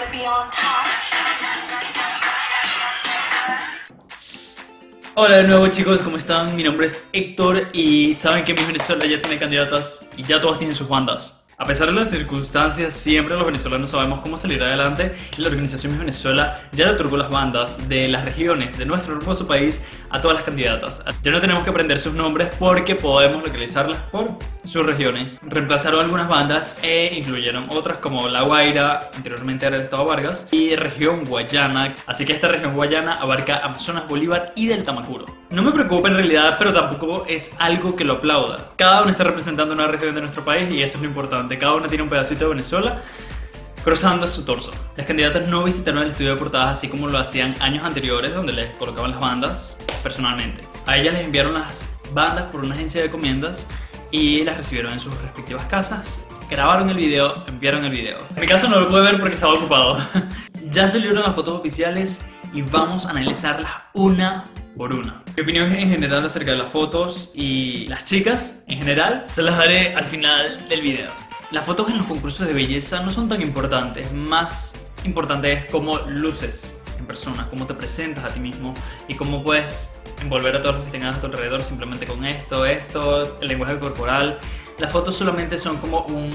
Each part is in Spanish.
Hola de nuevo chicos, ¿cómo están? Mi nombre es Héctor y saben que Miss Venezuela ya tiene candidatas y ya todas tienen sus bandas. A pesar de las circunstancias, siempre los venezolanos sabemos cómo salir adelante y la organización Miss Venezuela ya le otorgó las bandas de las regiones de nuestro hermoso país a todas las candidatas. Ya no tenemos que aprender sus nombres porque podemos localizarlas por sus regiones. Reemplazaron algunas bandas e incluyeron otras como La Guaira, anteriormente era el estado Vargas, y región Guayana. Así que esta región Guayana abarca Amazonas, Bolívar y del Tamacuro. No me preocupa en realidad, pero tampoco es algo que lo aplauda. Cada uno está representando una región de nuestro país y eso es lo importante. Cada una tiene un pedacito de Venezuela cruzando su torso. Las candidatas no visitaron el estudio de portadas así como lo hacían años anteriores, donde les colocaban las bandas personalmente. A ellas les enviaron las bandas por una agencia de encomiendas y las recibieron en sus respectivas casas, grabaron el video, enviaron el video. En mi caso no lo pude ver porque estaba ocupado. Ya salieron las fotos oficiales y vamos a analizarlas una por una. Mi opinión en general acerca de las fotos y las chicas en general se las daré al final del video. Las fotos en los concursos de belleza no son tan importantes, más importante es cómo luces en persona, cómo te presentas a ti mismo y cómo puedes envolver a todos los que tengas a tu alrededor simplemente con esto, el lenguaje corporal. Las fotos solamente son como un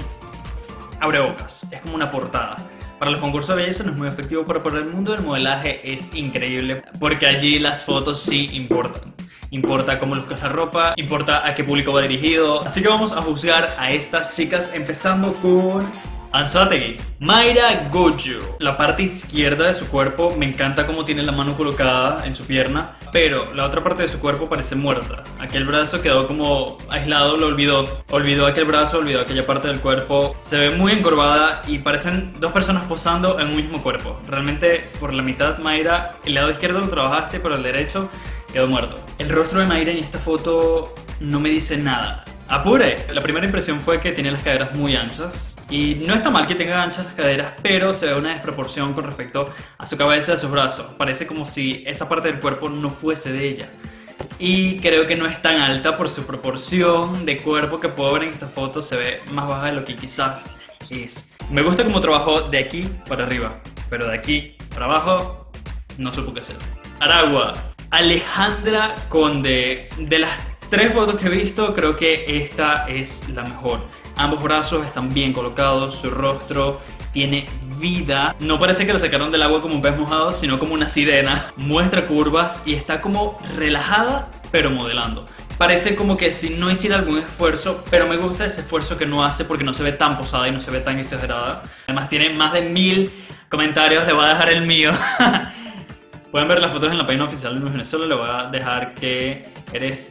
abrebocas, es como una portada. Para los concursos de belleza no es muy efectivo, pero para el mundo del modelaje es increíble porque allí las fotos sí importan. Importa cómo luzcas la ropa, importa a qué público va dirigido. Así que vamos a juzgar a estas chicas empezando con Anzoátegui. Mayra Goyo. La parte izquierda de su cuerpo me encanta cómo tiene la mano colocada en su pierna, pero la otra parte de su cuerpo parece muerta. Aquel brazo quedó como aislado, lo olvidó. Olvidó aquel brazo, olvidó aquella parte del cuerpo. Se ve muy encorvada y parecen dos personas posando en un mismo cuerpo. Realmente por la mitad, Mayra, el lado izquierdo lo trabajaste, pero el derecho quedó muerto. El rostro de Mayra en esta foto no me dice nada. ¡Apure! La primera impresión fue que tiene las caderas muy anchas y no está mal que tenga anchas las caderas, pero se ve una desproporción con respecto a su cabeza y a sus brazos. Parece como si esa parte del cuerpo no fuese de ella. Y creo que no es tan alta por su proporción de cuerpo que puedo ver en esta foto. Se ve más baja de lo que quizás es. Me gusta cómo trabajó de aquí para arriba, pero de aquí para abajo no supo qué hacer. Aragua. Alejandra Conde. De las 3 fotos que he visto, creo que esta es la mejor. Ambos brazos están bien colocados, su rostro tiene vida. No parece que lo sacaron del agua como un pez mojado, sino como una sirena. Muestra curvas y está como relajada, pero modelando. Parece como que si no hiciera algún esfuerzo, pero me gusta ese esfuerzo que no hace porque no se ve tan posada y no se ve tan exagerada. Además tiene más de 1000 comentarios, le voy a dejar el mío. Pueden ver las fotos en la página oficial de Miss Venezuela. Le voy a dejar que eres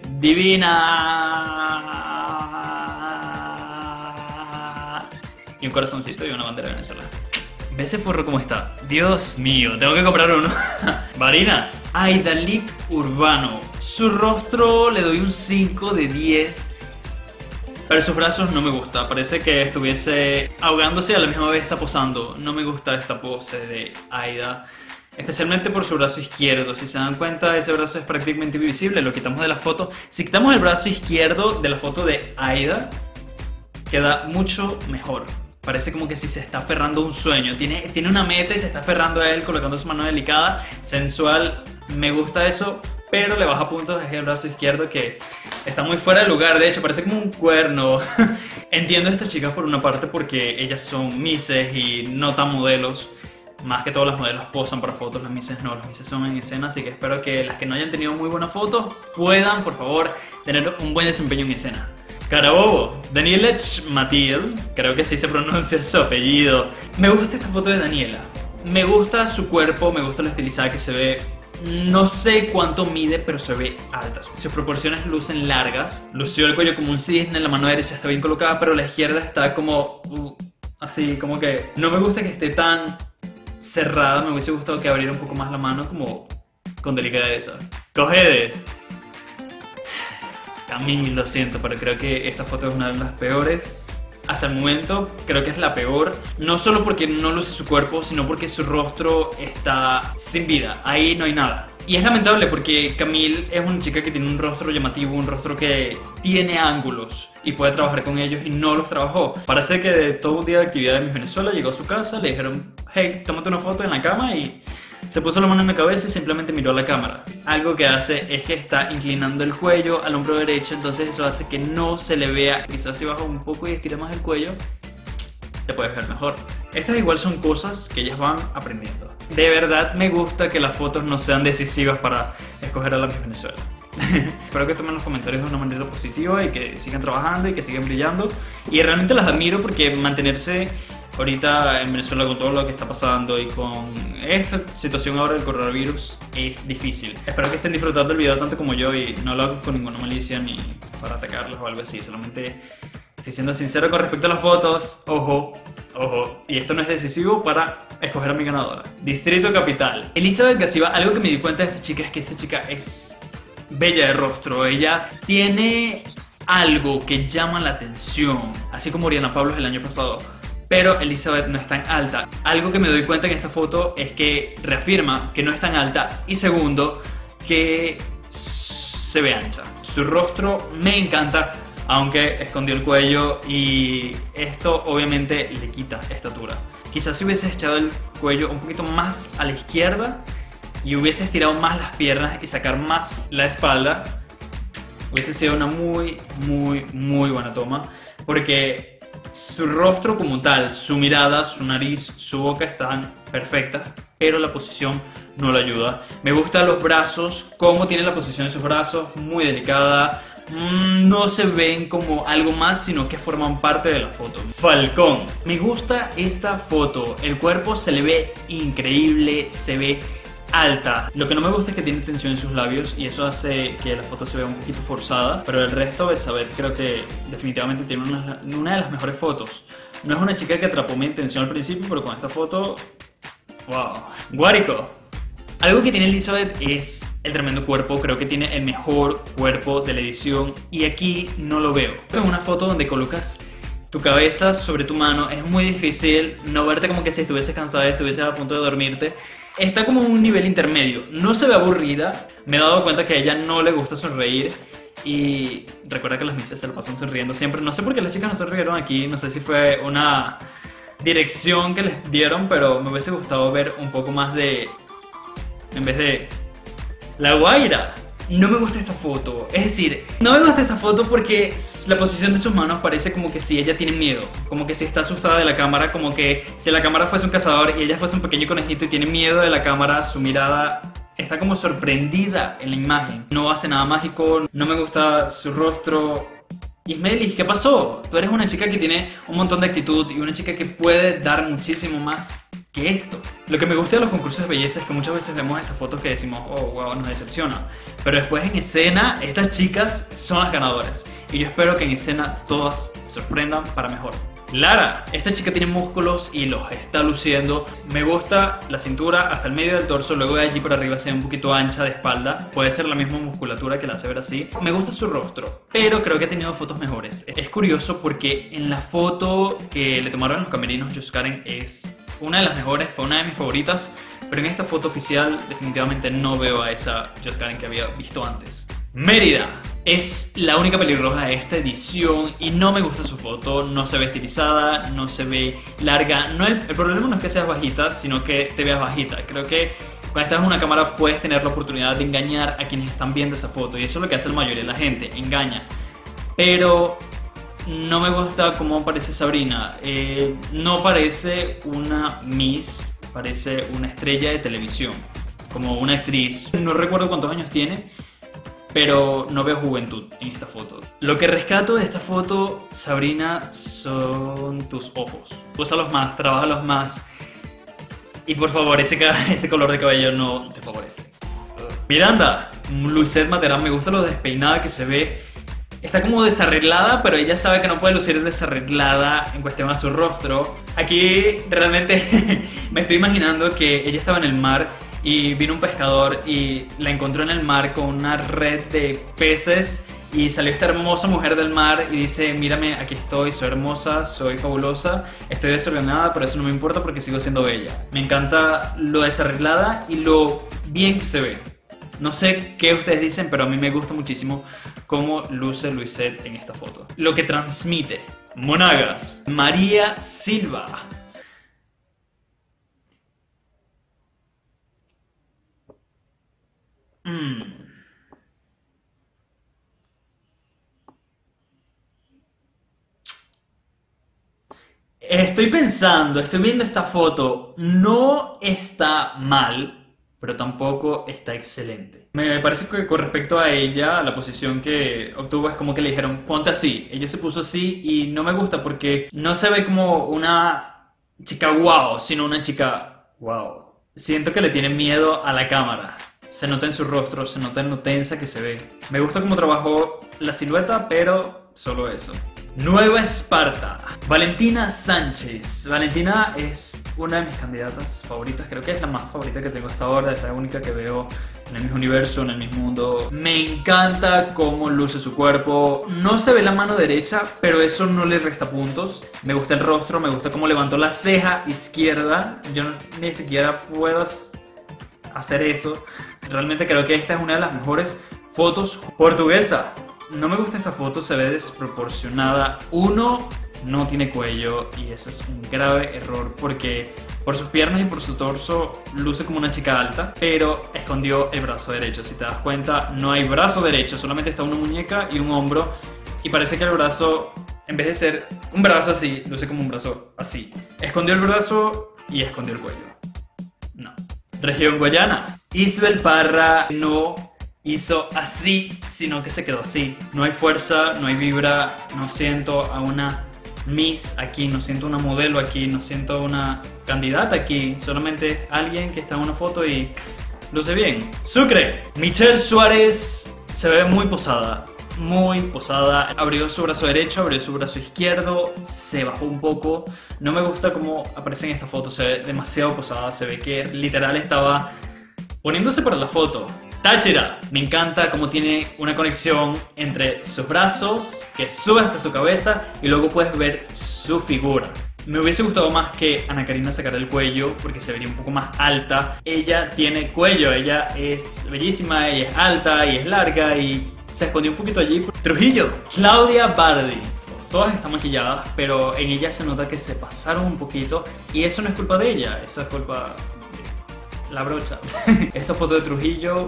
divina. Y un corazoncito y una bandera de Venezuela. Ve ese forro como está. Dios mío, tengo que comprar uno. Varinas. Aidalic Urbano. Su rostro le doy un 5 de 10. Pero sus brazos no me gusta. Parece que estuviese ahogándose y a la misma vez está posando. No me gusta esta pose de Aida. Especialmente por su brazo izquierdo. Si se dan cuenta, ese brazo es prácticamente invisible. Lo quitamos de la foto. Si quitamos el brazo izquierdo de la foto de Aida, queda mucho mejor. Parece como que si se está aferrando a un sueño. Tiene una meta y se está aferrando a él, colocando su mano delicada, sensual. Me gusta eso, pero le baja puntos es el brazo izquierdo, que está muy fuera de lugar. De hecho, parece como un cuerno. Entiendo a estas chicas por una parte porque ellas son misses y no tan modelos. Más que todos los modelos posan para fotos, las misses no, las misses son en escena, así que espero que las que no hayan tenido muy buenas fotos puedan, por favor, tener un buen desempeño en escena. Carabobo, Daniela Matiel, creo que así se pronuncia su apellido. Me gusta esta foto de Daniela, me gusta su cuerpo, me gusta lo estilizada que se ve. No sé cuánto mide, pero se ve alta. Sus proporciones lucen largas. Lució el cuello como un cisne, la mano derecha está bien colocada, pero la izquierda está como así, como que no me gusta que esté tan cerrada. Me hubiese gustado que abriera un poco más la mano, como con delicadeza. Cojedes. A mí lo siento, pero creo que esta foto es una de las peores hasta el momento. Creo que es la peor, no solo porque no luce su cuerpo, sino porque su rostro está sin vida. Ahí no hay nada. Y es lamentable porque Camille es una chica que tiene un rostro llamativo, un rostro que tiene ángulos y puede trabajar con ellos y no los trabajó. Parece que de todo un día de actividad en Miss Venezuela llegó a su casa, le dijeron, hey, tómate una foto en la cama y se puso la mano en la cabeza y simplemente miró a la cámara. Algo que hace es que está inclinando el cuello al hombro derecho, entonces eso hace que no se le vea. Quizás si baja un poco y estira más el cuello, te puedes ver mejor. Estas igual son cosas que ellas van aprendiendo. De verdad me gusta que las fotos no sean decisivas para escoger a la Miss Venezuela. Espero que tomen los comentarios de una manera positiva y que sigan trabajando y que sigan brillando. Y realmente las admiro porque mantenerse ahorita en Venezuela con todo lo que está pasando y con esta situación ahora del coronavirus es difícil. Espero que estén disfrutando el video tanto como yo y no lo hago con ninguna malicia ni para atacarlos o algo así. Solamente estoy siendo sincero con respecto a las fotos. Ojo, ojo. Y esto no es decisivo para escoger a mi ganadora. Distrito Capital. Elizabeth Gaciba, algo que me di cuenta de esta chica es que esta chica es bella de rostro. Ella tiene algo que llama la atención, así como Oriana Pablos el año pasado. Pero Elizabeth no es tan alta. Algo que me doy cuenta en esta foto es que reafirma que no es tan alta. Y segundo, que se ve ancha. Su rostro me encanta, aunque escondió el cuello y esto obviamente le quita estatura. Quizás si hubiese echado el cuello un poquito más a la izquierda y hubiese estirado más las piernas y sacar más la espalda, hubiese sido una muy buena toma, porque su rostro como tal, su mirada, su nariz, su boca están perfectas, pero la posición no la ayuda. Me gustan los brazos, cómo tiene la posición de sus brazos, muy delicada. No se ven como algo más, sino que forman parte de la foto. Falcón. Me gusta esta foto. El cuerpo se le ve increíble, se ve alta. Lo que no me gusta es que tiene tensión en sus labios y eso hace que la foto se vea un poquito forzada. Pero el resto, Betsabeth creo que definitivamente tiene una de las mejores fotos. No es una chica que atrapó mi atención al principio, pero con esta foto, wow. Guárico. Algo que tiene Elizabeth es el tremendo cuerpo. Creo que tiene el mejor cuerpo de la edición y aquí no lo veo. En una foto donde colocas tu cabeza sobre tu mano es muy difícil no verte como que si estuvieses cansada, estuvieses a punto de dormirte. Está como un nivel intermedio. No se ve aburrida. Me he dado cuenta que a ella no le gusta sonreír. Y recuerda que las misses se lo pasan sonriendo siempre. No sé por qué las chicas no sonrieron aquí. No sé si fue una dirección que les dieron, pero me hubiese gustado ver un poco más de... en vez de... La Guaira. No me gusta esta foto. Es decir, no me gusta esta foto porque la posición de sus manos parece como que si ella tiene miedo, como que si está asustada de la cámara, como que si la cámara fuese un cazador y ella fuese un pequeño conejito y tiene miedo de la cámara. Su mirada está como sorprendida en la imagen. No hace nada mágico. No me gusta su rostro. Ismelis, ¿qué pasó? Tú eres una chica que tiene un montón de actitud y una chica que puede dar muchísimo más que esto. Lo que me gusta de los concursos de belleza es que muchas veces vemos estas fotos que decimos, oh wow, nos decepciona, pero después en escena estas chicas son las ganadoras y yo espero que en escena todas sorprendan para mejor. Lara, esta chica tiene músculos y los está luciendo. Me gusta la cintura hasta el medio del torso, luego de allí por arriba se ve un poquito ancha de espalda. Puede ser la misma musculatura que la hace ver así. Me gusta su rostro, pero creo que ha tenido fotos mejores. Es curioso porque en la foto que le tomaron en los camerinos Josh Karen es una de las mejores, fue una de mis favoritas, pero en esta foto oficial definitivamente no veo a esa Josh Karen que había visto antes. Mérida es la única pelirroja de esta edición y no me gusta su foto. No se ve estilizada, no se ve larga. No, el problema no es que seas bajita, sino que te veas bajita. Creo que cuando estás en una cámara puedes tener la oportunidad de engañar a quienes están viendo esa foto y eso es lo que hace la mayoría de la gente, engaña. Pero no me gusta cómo parece Sabrina. No parece una Miss, parece una estrella de televisión, como una actriz. No recuerdo cuántos años tiene, pero no veo juventud en esta foto. Lo que rescato de esta foto, Sabrina, son tus ojos. Úsalos más, trabájalos más. Y por favor, ese color de cabello no te favorece. Miranda, Luisette Materán, me gusta lo despeinada que se ve. Está como desarreglada, pero ella sabe que no puede lucir desarreglada en cuestión a su rostro. Aquí realmente me estoy imaginando que ella estaba en el mar y vino un pescador y la encontró en el mar con una red de peces y salió esta hermosa mujer del mar y dice, mírame, aquí estoy, soy hermosa, soy fabulosa, estoy desordenada, pero eso no me importa porque sigo siendo bella. Me encanta lo desarreglada y lo bien que se ve. No sé qué ustedes dicen, pero a mí me gusta muchísimo cómo luce Luisette en esta foto. Lo que transmite. Monagas. María Silva. Estoy pensando, estoy viendo esta foto, no está mal, pero tampoco está excelente. Me parece que con respecto a ella, la posición que obtuvo es como que le dijeron, ponte así. Ella se puso así y no me gusta porque no se ve como una chica wow, sino una chica wow. Siento que le tiene miedo a la cámara. Se nota en su rostro, se nota en lo tensa que se ve. Me gusta cómo trabajó la silueta, pero solo eso. Nueva Esparta. Valentina Sánchez. Valentina es una de mis candidatas favoritas. Creo que es la más favorita que tengo hasta ahora. Es la única que veo en el mismo universo, en el mismo mundo. Me encanta cómo luce su cuerpo. No se ve la mano derecha, pero eso no le resta puntos. Me gusta el rostro, me gusta cómo levantó la ceja izquierda. Yo ni siquiera puedo hacer eso. Realmente creo que esta es una de las mejores fotos. Portuguesa. No me gusta esta foto, se ve desproporcionada. Uno, no tiene cuello y eso es un grave error porque por sus piernas y por su torso luce como una chica alta, pero escondió el brazo derecho. Si te das cuenta, no hay brazo derecho, solamente está una muñeca y un hombro y parece que el brazo, en vez de ser un brazo así, luce como un brazo así. Escondió el brazo y escondió el cuello. No. Región Guayana. Isabel Parra no hizo así, sino que se quedó así. No hay fuerza, no hay vibra, no siento a una Miss aquí, no siento una modelo aquí, no siento una candidata aquí, solamente alguien que está en una foto y luce bien. Sucre. Michelle Suárez se ve muy posada. Muy posada, abrió su brazo derecho, abrió su brazo izquierdo, se bajó un poco. No me gusta cómo aparece en esta foto, se ve demasiado posada, se ve que literal estaba poniéndose para la foto. Táchira, me encanta cómo tiene una conexión entre sus brazos que sube hasta su cabeza y luego puedes ver su figura. Me hubiese gustado más que Ana Karina sacara el cuello porque se vería un poco más alta. Ella tiene cuello, ella es bellísima, ella es alta y es larga y se escondió un poquito allí. Trujillo, Claudia Bardi. Todas están maquilladas, pero en ella se nota que se pasaron un poquito y eso no es culpa de ella, eso es culpa de la brocha. Esta foto de Trujillo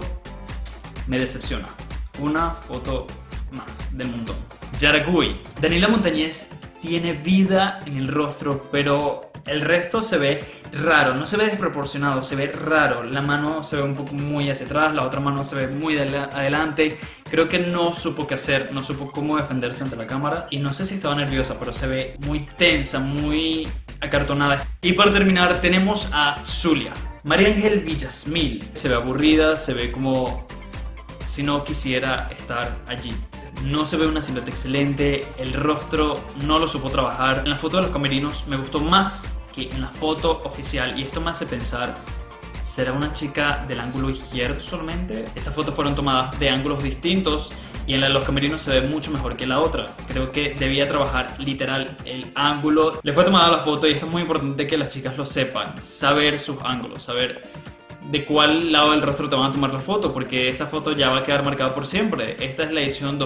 me decepciona. Una foto más del montón. Yaracuy. Daniela Montañez tiene vida en el rostro, pero el resto se ve raro, no se ve desproporcionado, se ve raro. La mano se ve un poco muy hacia atrás, la otra mano se ve muy adelante. Creo que no supo qué hacer, no supo cómo defenderse ante la cámara. Y no sé si estaba nerviosa, pero se ve muy tensa, muy acartonada. Y para terminar tenemos a Zulia. María Ángel Villasmil. Se ve aburrida, se ve como si no quisiera estar allí. No se ve una silueta excelente, el rostro no lo supo trabajar. En la foto de los camerinos me gustó más que en la foto oficial y esto me hace pensar, ¿será una chica del ángulo izquierdo solamente? Esas fotos fueron tomadas de ángulos distintos y en la de los camerinos se ve mucho mejor que la otra. Creo que debía trabajar literal el ángulo. Le fue tomada la foto y esto es muy importante que las chicas lo sepan, saber sus ángulos, saber de cuál lado del rostro te van a tomar la foto, porque esa foto ya va a quedar marcada por siempre. Esta es la edición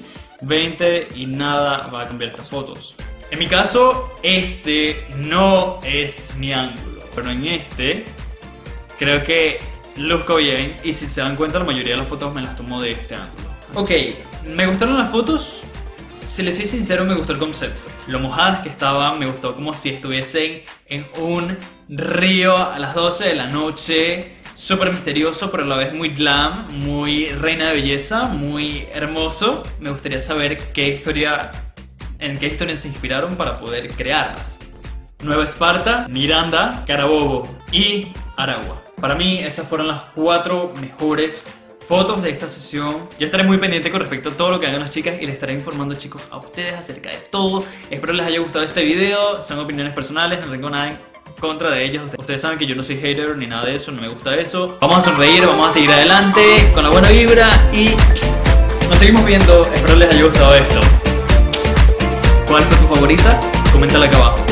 2020 y nada va a cambiar estas fotos. En mi caso, este no es mi ángulo, pero en este creo que luzco bien y si se dan cuenta la mayoría de las fotos me las tomo de este ángulo. Ok, me gustaron las fotos. Si les soy sincero, me gustó el concepto. Lo mojadas que estaban, me gustó como si estuviesen en un río a las 12 de la noche. Súper misterioso, pero a la vez muy glam, muy reina de belleza, muy hermoso. Me gustaría saber en qué historias se inspiraron para poder crearlas. Nueva Esparta, Miranda, Carabobo y Aragua. Para mí esas fueron las 4 mejores fotos de esta sesión. Yo estaré muy pendiente con respecto a todo lo que hagan las chicas y les estaré informando, chicos, a ustedes acerca de todo. Espero les haya gustado este video. Son opiniones personales, no tengo nada en contra de ellos. Ustedes saben que yo no soy hater ni nada de eso, no me gusta eso. Vamos a sonreír, vamos a seguir adelante con la buena vibra y nos seguimos viendo. Espero les haya gustado esto. ¿Cuál fue tu favorita? Coméntala acá abajo.